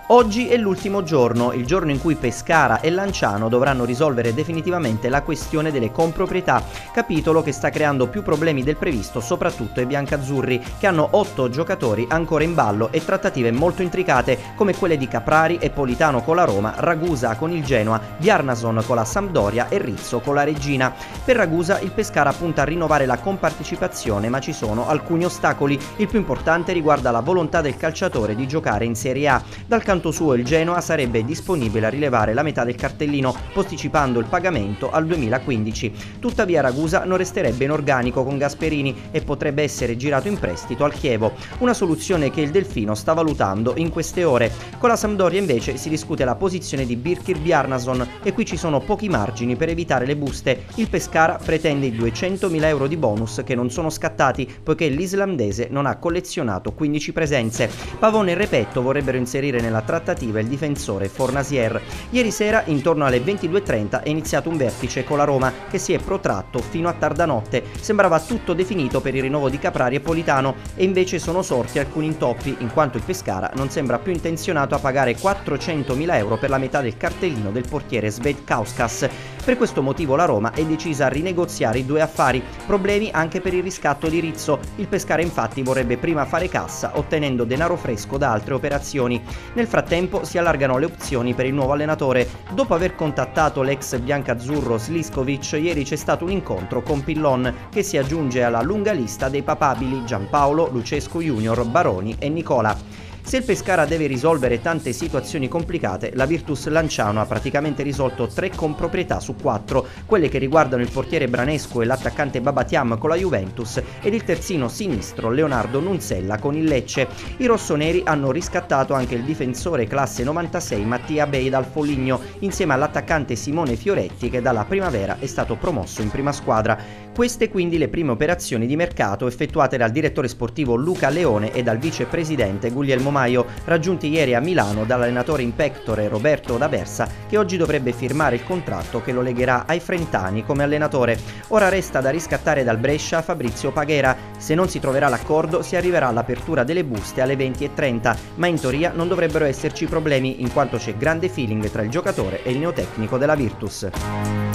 Oggi è l'ultimo giorno, il giorno in cui Pescara e Lanciano dovranno risolvere definitivamente la questione delle comproprietà, capitolo che sta creando più problemi del previsto soprattutto ai biancazzurri, che hanno 8 giocatori ancora in ballo e trattative molto intricate come quelle di Caprari e Politano con la Roma, Ragusa con il Genoa, Bjarnason con la Sampdoria e Rizzo con la Reggina. Per Ragusa il Pescara punta a rinnovare la compartecipazione, ma ci sono alcuni ostacoli. Il più importante riguarda la volontà del calciatore di giocare in Serie A. Dal canto suo il Genoa sarebbe disponibile a rilevare la metà del cartellino, posticipando il pagamento al 2015. Tuttavia Ragusa non resterebbe in organico con Gasperini e potrebbe essere girato in prestito al Chievo, una soluzione che il Delfino sta valutando in queste ore. Con la Sampdoria invece si discute la posizione di Birkir Bjarnason e qui ci sono pochi margini per evitare le buste. Il Pescara pretende i 200.000 euro di bonus che non sono scattati poiché l'islandese non ha collezionato 15 presenze. Pavone e Repetto vorrebbero inserire nella trattativa il difensore Fornasier. Ieri sera intorno alle 22:30 è iniziato un vertice con la Roma che si è protratto fino a tarda notte. Sembrava tutto definito per il rinnovo di Caprari e Politano e invece sono sorti alcuni intoppi in quanto il Pescara non sembra più intenzionato a pagare 400.000 euro per la metà del cartellino del portiere Svet Kauskas. Per questo motivo la Roma è decisa a rinegoziare i due affari, problemi anche per il riscatto di Rizzo. Il Pescara infatti vorrebbe prima fare cassa ottenendo denaro fresco da altre operazioni. Nel frattempo si allargano le opzioni per il nuovo allenatore. Dopo aver contattato l'ex biancazzurro Sliskovic, ieri c'è stato un incontro con Pillon che si aggiunge alla lunga lista dei papabili Giampaolo, Lucescu Junior, Baroni e Nicola. Se il Pescara deve risolvere tante situazioni complicate, la Virtus Lanciano ha praticamente risolto 3 comproprietà su 4, quelle che riguardano il portiere Branesco e l'attaccante Babatiam con la Juventus ed il terzino sinistro Leonardo Nunzella con il Lecce. I rossoneri hanno riscattato anche il difensore classe 96 Mattia Bei dal Foligno, insieme all'attaccante Simone Fioretti che dalla primavera è stato promosso in prima squadra. Queste quindi le prime operazioni di mercato effettuate dal direttore sportivo Luca Leone e dal vicepresidente Guglielmo Maio, raggiunti ieri a Milano dall'allenatore in pectore Roberto D'Aversa, che oggi dovrebbe firmare il contratto che lo legherà ai frentani come allenatore. Ora resta da riscattare dal Brescia Fabrizio Paghera. Se non si troverà l'accordo si arriverà all'apertura delle buste alle 20:30, ma in teoria non dovrebbero esserci problemi in quanto c'è grande feeling tra il giocatore e il neotecnico della Virtus.